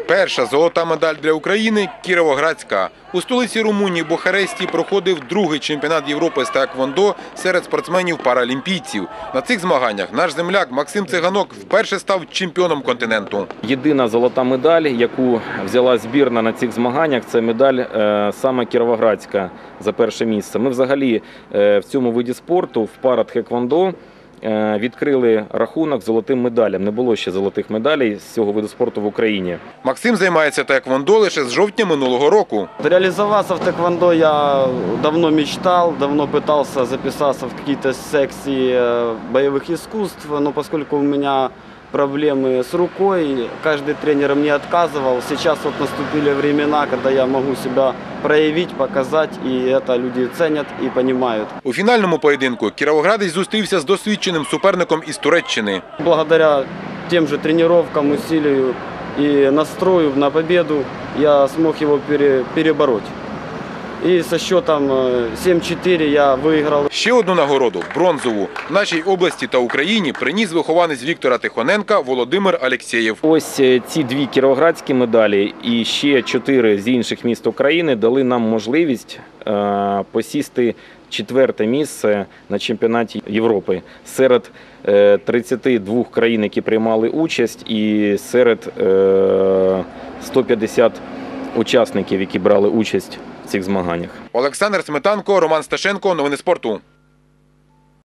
Перша золота медаль для України – Кіровоградська. У столиці Румунії Бухаресті проходив другий чемпіонат Європи з таеквондо серед спортсменів-паралімпійців. На цих змаганнях наш земляк Максим Циганок вперше став чемпіоном континенту. Єдина золота медаль, яку взяла збірна на цих змаганнях, це медаль саме Кіровоградська за перше місце. Ми взагалі в цьому виді спорту, в пара-тхеквондо, відкрили рахунок золотим медалям. Не було ще золотих медалей з цього виду спорту в Україні. Максим займається таеквондо лише з жовтня минулого року. Реализоваться в тэквондо я давно мечтал, давно пытался записаться в какие-то секции боевых искусств, но поскольку у меня проблемы с рукой, каждый тренер мне отказывал. Сейчас вот наступили времена, когда я могу себя проявить, показать, и это люди ценят и понимают. У фінальному поєдинку кіровоградець зустрівся з досвідченим суперником із Туреччини. Благодаря тем же тренировкам, усилию и настрою на победу я смог его перебороть. І зі счетом 7-4 я виграв. Ще одну нагороду – бронзову – в нашій області та Україні приніс вихованець Віктора Тихоненка Володимир Алєксєєв. Ось ці дві кіровоградські медалі і ще 4 з інших міст України дали нам можливість посісти 4-те місце на чемпіонаті Європи серед 32 країн, які приймали участь, і серед 150 учасників, які брали участь в цих змаганнях. Олександр Сметанко, Роман Сташенко. Новини спорту.